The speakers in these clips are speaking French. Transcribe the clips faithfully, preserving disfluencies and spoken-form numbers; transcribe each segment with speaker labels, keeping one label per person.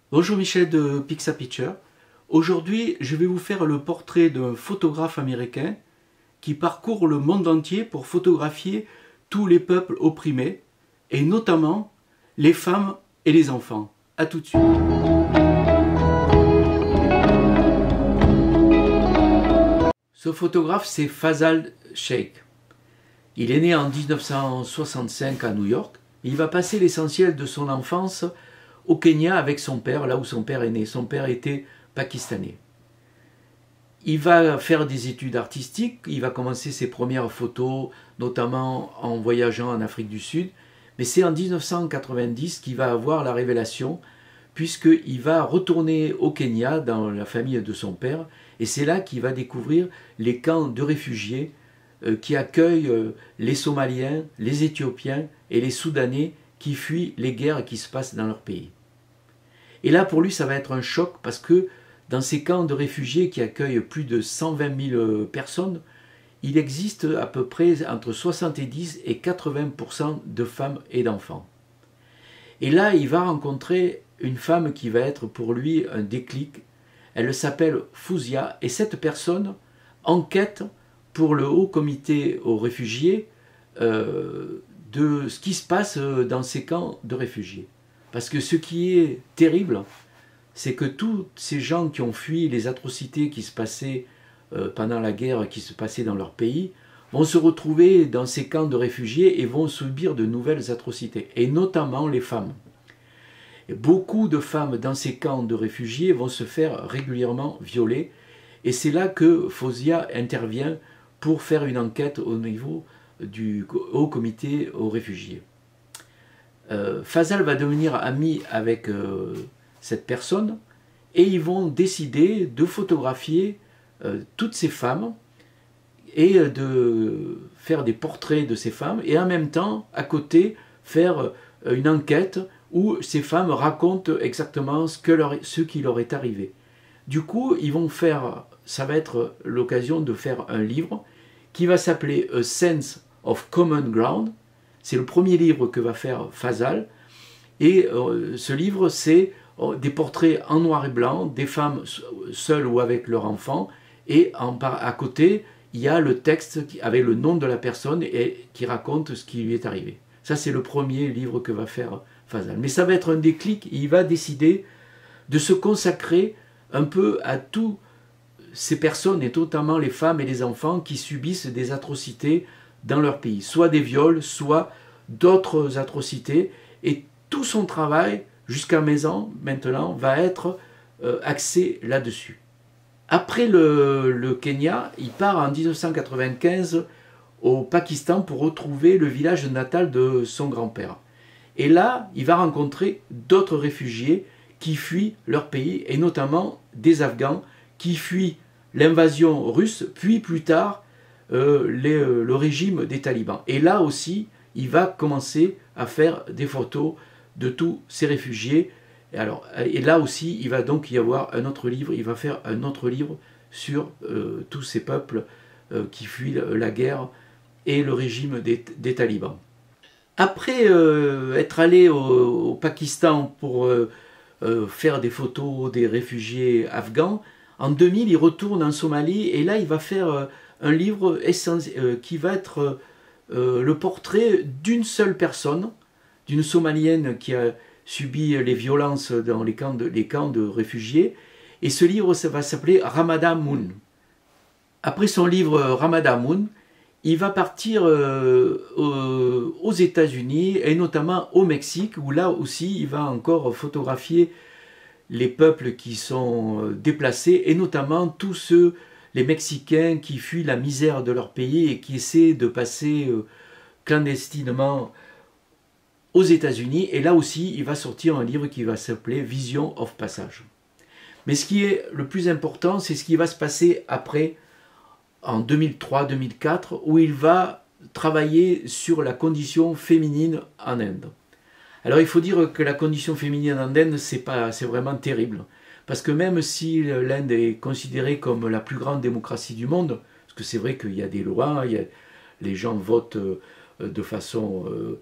Speaker 1: Bonjour Michel de Pixapicture. Aujourd'hui, je vais vous faire le portrait d'un photographe américain qui parcourt le monde entier pour photographier tous les peuples opprimés, et notamment les femmes et les enfants. A tout de suite. Ce photographe, c'est Fazal Sheikh. Il est né en mille neuf cent soixante-cinq à New York. Il va passer l'essentiel de son enfance au Kenya avec son père, là où son père est né. Son père était pakistanais. Il va faire des études artistiques, il va commencer ses premières photos, notamment en voyageant en Afrique du Sud. Mais c'est en mille neuf cent quatre-vingt-dix qu'il va avoir la révélation, puisqu'il va retourner au Kenya, dans la famille de son père, et c'est là qu'il va découvrir les camps de réfugiés euh, qui accueillent euh, les Somaliens, les Éthiopiens et les Soudanais qui fuient les guerres qui se passent dans leur pays. Et là, pour lui, ça va être un choc, parce que dans ces camps de réfugiés qui accueillent plus de cent vingt mille personnes, il existe à peu près entre soixante-dix et quatre-vingts pour cent de femmes et d'enfants. Et là, il va rencontrer une femme qui va être pour lui un déclic. Elle s'appelle Fouzia, et cette personne enquête pour le Haut Comité aux réfugiés euh, de ce qui se passe dans ces camps de réfugiés. Parce que ce qui est terrible, c'est que tous ces gens qui ont fui les atrocités qui se passaient euh, pendant la guerre, qui se passaient dans leur pays, vont se retrouver dans ces camps de réfugiés et vont subir de nouvelles atrocités, et notamment les femmes. Et beaucoup de femmes dans ces camps de réfugiés vont se faire régulièrement violer, et c'est là que Fouzia intervient pour faire une enquête au niveau du Haut Comité aux réfugiés. Euh, Fazal va devenir ami avec euh, cette personne, et ils vont décider de photographier euh, toutes ces femmes et de faire des portraits de ces femmes, et en même temps, à côté, faire une enquête où ces femmes racontent exactement ce, que leur, ce qui leur est arrivé. Du coup, ils vont faire, ça va être l'occasion de faire un livre qui va s'appeler A Sense of Common Ground. C'est le premier livre que va faire Fazal, et euh, ce livre, c'est euh, des portraits en noir et blanc, des femmes seules ou avec leur enfant, et en, à côté, il y a le texte avec le nom de la personne et qui raconte ce qui lui est arrivé. Ça, c'est le premier livre que va faire Fazal. Mais ça va être un déclic, il va décider de se consacrer un peu à toutes ces personnes, et notamment les femmes et les enfants qui subissent des atrocités dans leur pays, soit des viols, soit d'autres atrocités, et tout son travail jusqu'à présent, maintenant, va être euh, axé là-dessus. Après le, le Kenya, il part en mille neuf cent quatre-vingt-quinze au Pakistan pour retrouver le village natal de son grand-père. Et là, il va rencontrer d'autres réfugiés qui fuient leur pays, et notamment des Afghans qui fuient l'invasion russe, puis plus tard euh, les, euh, le régime des talibans. Et là aussi, il va commencer à faire des photos de tous ces réfugiés. Et, alors, et là aussi, il va donc y avoir un autre livre, il va faire un autre livre sur euh, tous ces peuples euh, qui fuient la guerre et le régime des, des talibans. Après euh, être allé au, au Pakistan pour euh, euh, faire des photos des réfugiés afghans, en deux mille, il retourne en Somalie, et là, il va faire euh, un livre euh, qui va être euh, le portrait d'une seule personne, d'une Somalienne qui a subi les violences dans les camps de, les camps de réfugiés, et ce livre ça va s'appeler Ramadan Moon. Après son livre Ramadan Moon, il va partir euh, aux États-Unis, et notamment au Mexique, où là aussi il va encore photographier les peuples qui sont déplacés, et notamment tous ceux, les Mexicains qui fuient la misère de leur pays et qui essaient de passer euh, clandestinement aux États-Unis. Et là aussi, il va sortir un livre qui va s'appeler Vision of Passage. Mais ce qui est le plus important, c'est ce qui va se passer après, en deux mille trois deux mille quatre, où il va travailler sur la condition féminine en Inde. Alors il faut dire que la condition féminine en Inde, c'est pas, c'est vraiment terrible. Parce que même si l'Inde est considérée comme la plus grande démocratie du monde, parce que c'est vrai qu'il y a des lois, il y a, les gens votent de façon euh,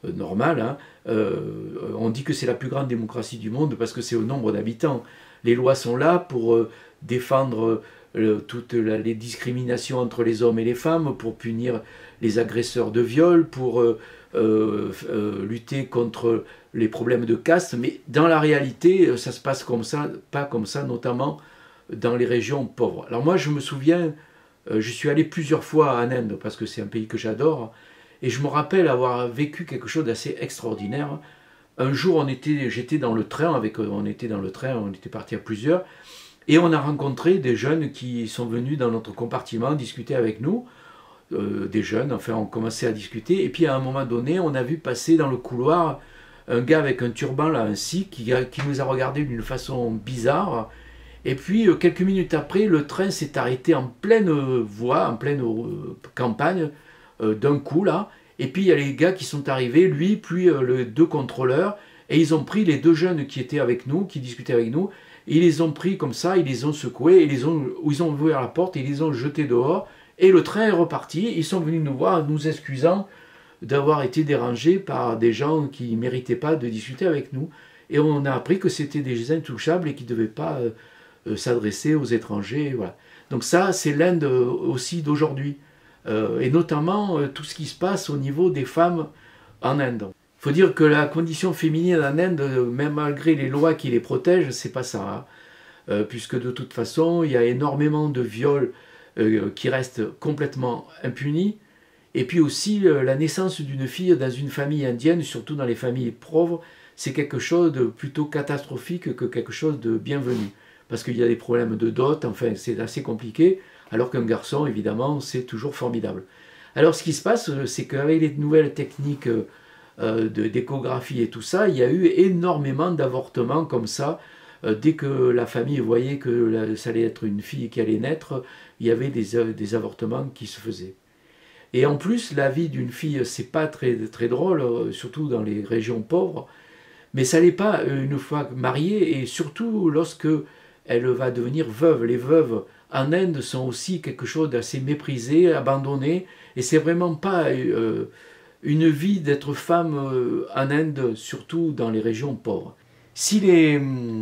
Speaker 1: euh, normale. Hein. Euh, on dit que c'est la plus grande démocratie du monde parce que c'est au nombre d'habitants. Les lois sont là pour euh, défendre euh, toutes la, les discriminations entre les hommes et les femmes, pour punir les agresseurs de viol, pour euh, euh, euh, lutter contre les problèmes de caste. Mais dans la réalité, ça se passe comme ça, pas comme ça, notamment dans les régions pauvres. Alors moi, je me souviens, euh, je suis allé plusieurs fois en Inde parce que c'est un pays que j'adore. Et je me rappelle avoir vécu quelque chose d'assez extraordinaire. Un jour, on était, j'étais dans le train, avec, on était dans le train, on était partis à plusieurs, et on a rencontré des jeunes qui sont venus dans notre compartiment discuter avec nous, euh, des jeunes, enfin on commençait à discuter, et puis à un moment donné, on a vu passer dans le couloir un gars avec un turban, là, un sikh, qui, qui nous a regardé d'une façon bizarre, et puis quelques minutes après, le train s'est arrêté en pleine voie, en pleine euh, campagne, euh, d'un coup là, et puis il y a les gars qui sont arrivés, lui, puis euh, les deux contrôleurs, et ils ont pris les deux jeunes qui étaient avec nous, qui discutaient avec nous, et ils les ont pris comme ça, ils les ont secoués, et les ont, ils ont ouvert la porte, et ils les ont jetés dehors, et le train est reparti. Ils sont venus nous voir, nous excusant d'avoir été dérangés par des gens qui ne méritaient pas de discuter avec nous, et on a appris que c'était des intouchables et qui ne devaient pas euh, euh, s'adresser aux étrangers, voilà. Donc ça, c'est l'Inde euh, aussi d'aujourd'hui. Euh, et notamment euh, tout ce qui se passe au niveau des femmes en Inde. Il faut dire que la condition féminine en Inde, euh, même malgré les lois qui les protègent, c'est pas ça. Hein. Euh, puisque de toute façon, il y a énormément de viols euh, qui restent complètement impunis. Et puis aussi, euh, la naissance d'une fille dans une famille indienne, surtout dans les familles pauvres, c'est quelque chose de plutôt catastrophique que quelque chose de bienvenu. Parce qu'il y a des problèmes de dot, enfin c'est assez compliqué. Alors qu'un garçon, évidemment, c'est toujours formidable. Alors, ce qui se passe, c'est qu'avec les nouvelles techniques euh, d'échographie et tout ça, il y a eu énormément d'avortements comme ça. Euh, dès que la famille voyait que la, ça allait être une fille qui allait naître, il y avait des, des avortements qui se faisaient. Et en plus, la vie d'une fille, c'est pas très, très drôle, surtout dans les régions pauvres, mais ça l'est pas une fois mariée, et surtout lorsque elle va devenir veuve. Les veuves en Inde sont aussi quelque chose d'assez méprisé, abandonné, et c'est vraiment pas euh, une vie d'être femme euh, en Inde, surtout dans les régions pauvres. Si les,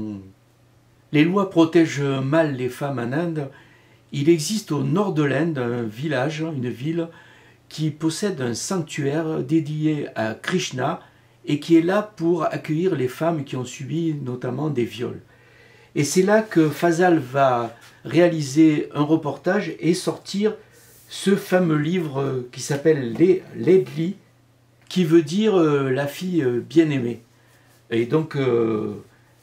Speaker 1: les lois protègent mal les femmes en Inde, il existe au nord de l'Inde un village, une ville, qui possède un sanctuaire dédié à Krishna et qui est là pour accueillir les femmes qui ont subi notamment des viols. Et c'est là que Fazal va réaliser un reportage et sortir ce fameux livre qui s'appelle Laidli, qui veut dire euh, la fille bien-aimée. Et donc, euh,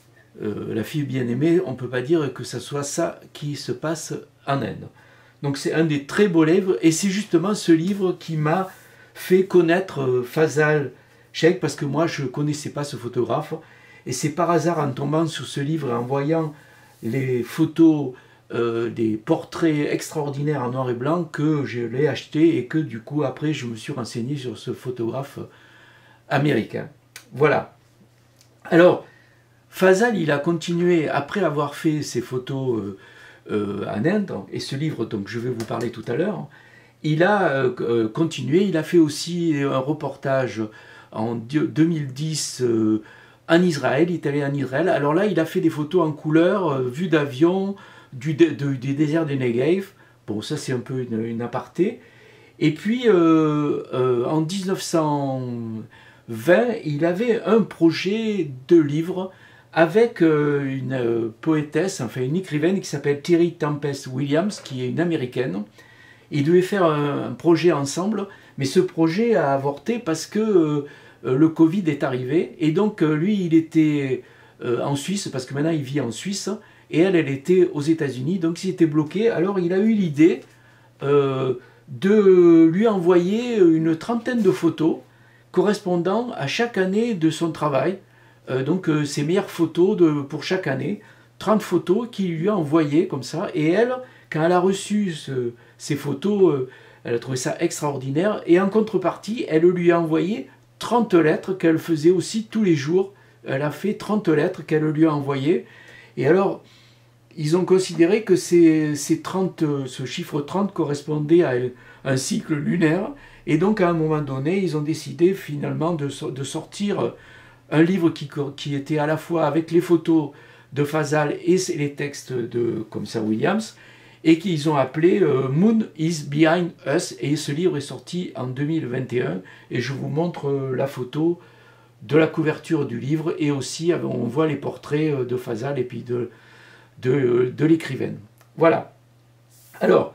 Speaker 1: euh, la fille bien-aimée, on ne peut pas dire que ce soit ça qui se passe en Inde. Donc c'est un des très beaux livres, et c'est justement ce livre qui m'a fait connaître euh, Fazal Sheikh, parce que moi je ne connaissais pas ce photographe, et c'est par hasard en tombant sur ce livre, en voyant les photos euh, des portraits extraordinaires en noir et blanc, que je l'ai acheté, et que du coup après je me suis renseigné sur ce photographe américain. Voilà. Alors, Fazal, il a continué, après avoir fait ses photos euh, euh, en Inde, et ce livre dont je vais vous parler tout à l'heure, il a euh, continué, il a fait aussi un reportage en deux mille dix euh, en Israël, il est allé en Israël. Alors là, il a fait des photos en couleur, euh, vues d'avion, du, de, du désert du Negev. Bon, ça c'est un peu une, une aparté. Et puis, euh, euh, en mille neuf cent vingt, il avait un projet de livre avec euh, une euh, poétesse, enfin une écrivaine qui s'appelle Terry Tempest Williams, qui est une américaine. Ils devaient faire un, un projet ensemble, mais ce projet a avorté parce que euh, le Covid est arrivé. Et donc, euh, lui, il était euh, en Suisse, parce que maintenant il vit en Suisse, et elle, elle était aux États-Unis, donc il était bloqué. Alors, il a eu l'idée euh, de lui envoyer une trentaine de photos correspondant à chaque année de son travail. Euh, donc euh, ses meilleures photos de, pour chaque année, trente photos qu'il lui a envoyées comme ça, et elle, quand elle a reçu ce, ces photos, euh, elle a trouvé ça extraordinaire, et en contrepartie, elle lui a envoyé trente lettres qu'elle faisait aussi tous les jours. Elle a fait trente lettres qu'elle lui a envoyées, et alors ils ont considéré que ces, ces trente, ce chiffre trente correspondait à un cycle lunaire, Et donc à un moment donné, ils ont décidé finalement de, de sortir un livre qui, qui était à la fois avec les photos de Fazal et les textes de commissaire Williams, et qu'ils ont appelé euh, Moon is Behind Us, et ce livre est sorti en deux mille vingt et un, et je vous montre euh, la photo de la couverture du livre, et aussi on voit les portraits de Fazal et puis de, de, de l'écrivaine. Voilà. Alors,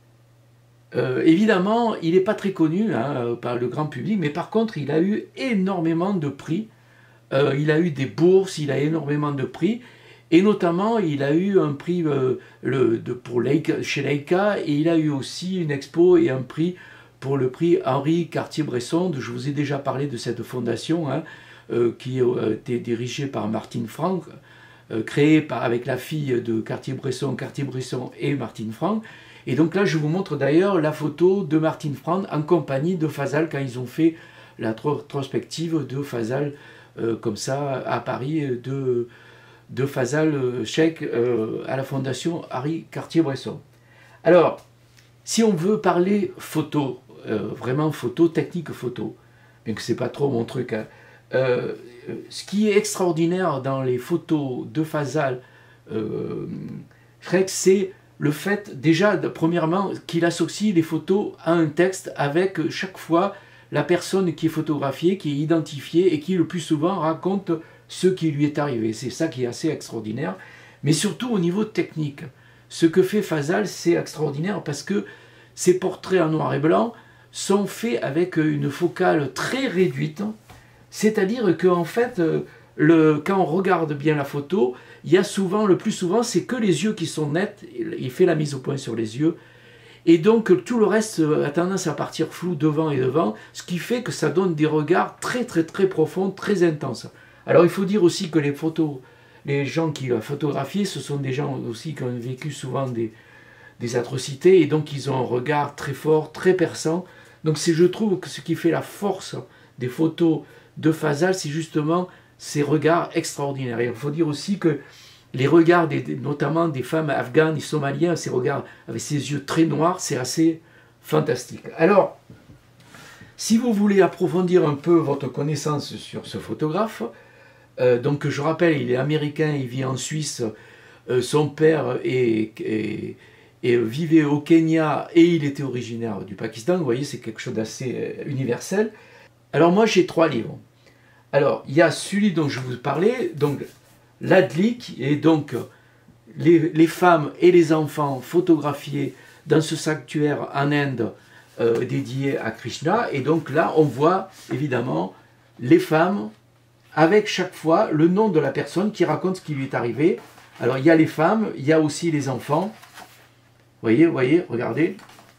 Speaker 1: euh, évidemment, il n'est pas très connu hein, par le grand public, mais par contre, il a eu énormément de prix. Euh, il a eu des bourses, il a énormément de prix, et notamment, il a eu un prix euh, le, de, pour Leica, chez Leica, et il a eu aussi une expo et un prix pour le prix Henri Cartier-Bresson. Je vous ai déjà parlé de cette fondation hein, euh, qui a été dirigée par Martine Franck, euh, créée par, avec la fille de Cartier-Bresson, Cartier-Bresson et Martine Franck. Et donc là, je vous montre d'ailleurs la photo de Martine Franck en compagnie de Fazal quand ils ont fait la rétrospective de Fazal euh, comme ça à Paris, de, de Fazal Sheikh euh, à la fondation Henri Cartier-Bresson. Alors, si on veut parler photo, euh, vraiment photo, technique photo, bien que ce n'est pas trop mon truc, hein, euh, ce qui est extraordinaire dans les photos de Fazal euh, Sheikh, c'est le fait, déjà, de, premièrement, qu'il associe les photos à un texte avec chaque fois la personne qui est photographiée, qui est identifiée et qui le plus souvent raconte ce qui lui est arrivé. C'est ça qui est assez extraordinaire. Mais surtout au niveau technique. Ce que fait Fazal, c'est extraordinaire parce que ces portraits en noir et blanc sont faits avec une focale très réduite. C'est-à-dire qu'en fait, le, quand on regarde bien la photo, il y a souvent, le plus souvent, c'est que les yeux qui sont nets. Il fait la mise au point sur les yeux. Et donc, tout le reste a tendance à partir flou devant et devant, ce qui fait que ça donne des regards très, très, très profonds, très intenses. Alors, il faut dire aussi que les photos, les gens qui l'ont photographié, ce sont des gens aussi qui ont vécu souvent des, des atrocités, et donc ils ont un regard très fort, très perçant. Donc, c'est, je trouve que ce qui fait la force des photos de Fazal, c'est justement ces regards extraordinaires. Et il faut dire aussi que les regards, des, notamment des femmes afghanes et somaliennes, ces regards avec ces yeux très noirs, c'est assez fantastique. Alors, si vous voulez approfondir un peu votre connaissance sur ce photographe, euh, donc je rappelle, il est américain, il vit en Suisse, euh, son père est, est, est, vivait au Kenya et il était originaire du Pakistan. Vous voyez, c'est quelque chose d'assez universel. Alors moi, j'ai trois livres. Alors, il y a celui dont je vous parlais, donc l'Adli, qui est donc les, les femmes et les enfants photographiés dans ce sanctuaire en Inde euh, dédié à Krishna. Et donc là, on voit évidemment les femmes avec chaque fois le nom de la personne qui raconte ce qui lui est arrivé. Alors, il y a les femmes, il y a aussi les enfants. Vous voyez, vous voyez, regardez.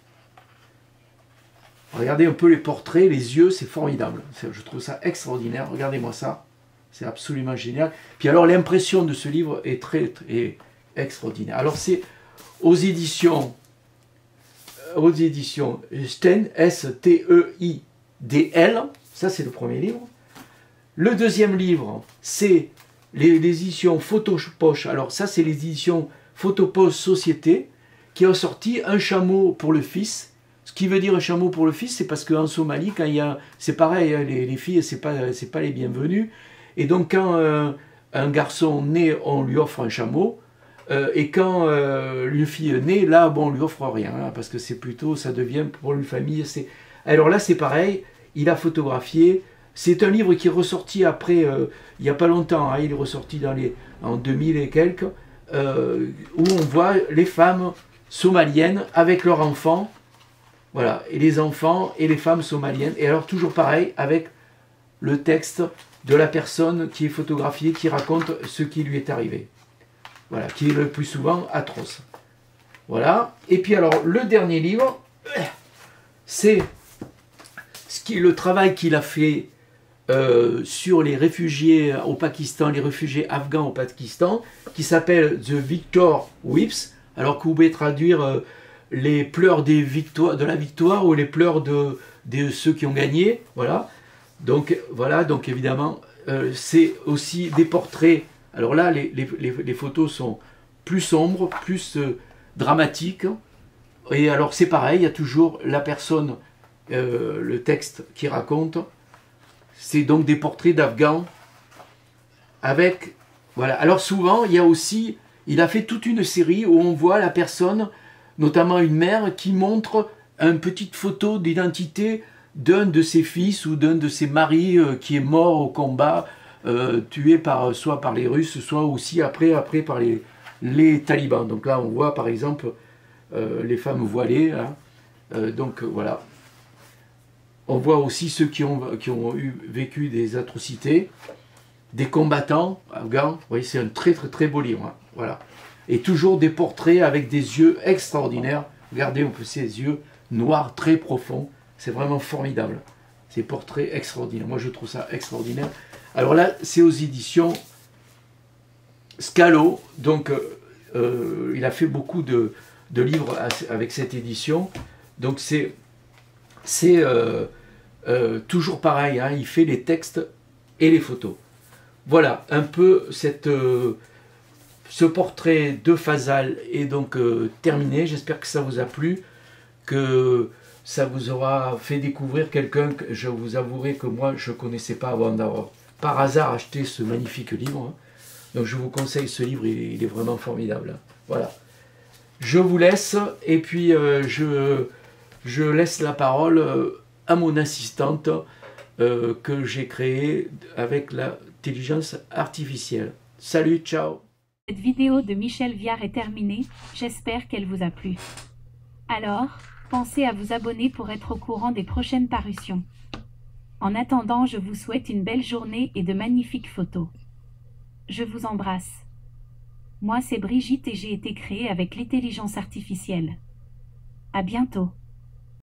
Speaker 1: Regardez un peu les portraits, les yeux, c'est formidable. Je trouve ça extraordinaire. Regardez-moi ça. C'est absolument génial. Puis alors, l'impression de ce livre est très, très extraordinaire. Alors, c'est aux éditions, aux éditions Sten, S T E I D L. Ça, c'est le premier livre. Le deuxième livre, c'est les, les éditions Photopoche. Alors, ça, c'est les éditions Photopoche Société qui ont sorti Un chameau pour le fils. Ce qui veut dire un chameau pour le fils, c'est parce qu'en Somalie, quand il y a, c'est pareil, hein, les, les filles, c'est pas, c'est pas les bienvenues. Et donc, quand euh, un garçon naît, on lui offre un chameau. Euh, et quand euh, une fille naît, là, bon, on lui offre rien, hein, parce que c'est plutôt, ça devient pour une famille. C'est... Alors là, c'est pareil, il a photographié. C'est un livre qui est ressorti après, euh, il n'y a pas longtemps, hein, il est ressorti dans les, en deux mille et quelques, euh, où on voit les femmes somaliennes avec leurs enfants. Voilà, et les enfants et les femmes somaliennes. Et alors, toujours pareil, avec le texte de la personne qui est photographiée, qui raconte ce qui lui est arrivé. Voilà, qui est le plus souvent atroce. Voilà. Et puis alors, le dernier livre, c'est ce qui, le travail qu'il a fait euh, sur les réfugiés au Pakistan, les réfugiés afghans au Pakistan, qui s'appelle The Victor Weeps. Alors que vous pouvez traduire... Euh, les pleurs des victoires, de la victoire, ou les pleurs de, de ceux qui ont gagné, voilà. Donc, voilà, donc évidemment, euh, c'est aussi des portraits. Alors là, les, les, les photos sont plus sombres, plus euh, dramatiques. Et alors, c'est pareil, il y a toujours la personne euh, le texte qui raconte. C'est donc des portraits d'Afghans avec... Voilà. Alors souvent, il y a aussi... Il a fait toute une série où on voit la personne, notamment une mère, qui montre une petite photo d'identité d'un de ses fils ou d'un de ses maris euh, qui est mort au combat, euh, tué par, soit par les Russes, soit aussi après, après par les, les talibans. Donc là, on voit par exemple euh, les femmes voilées. Hein. Euh, donc euh, voilà. On voit aussi ceux qui ont, qui ont eu, vécu des atrocités, des combattants afghans. Vous voyez, c'est un très très très beau livre. Hein. Voilà. Et toujours des portraits avec des yeux extraordinaires. Regardez un peu ces yeux noirs très profonds. C'est vraiment formidable. Ces portraits extraordinaires. Moi, je trouve ça extraordinaire. Alors là, c'est aux éditions Scalo. Donc, euh, il a fait beaucoup de, de livres avec cette édition. Donc, c'est c'est euh, euh, toujours pareil. Hein, il fait les textes et les photos. Voilà, un peu cette, euh, ce portrait de Fazal est donc euh, terminé. J'espère que ça vous a plu, que ça vous aura fait découvrir quelqu'un que je vous avouerai que moi je ne connaissais pas avant d'avoir par hasard acheté ce magnifique livre. Hein. Donc je vous conseille ce livre, il est, il est vraiment formidable. Hein. Voilà. Je vous laisse et puis euh, je, je laisse la parole euh, à mon assistante euh, que j'ai créée avec l'intelligence artificielle. Salut, ciao!
Speaker 2: Cette vidéo de Michel Viard est terminée, j'espère qu'elle vous a plu. Alors, pensez à vous abonner pour être au courant des prochaines parutions. En attendant, je vous souhaite une belle journée et de magnifiques photos. Je vous embrasse. Moi c'est Brigitte et j'ai été créée avec l'intelligence artificielle. À bientôt.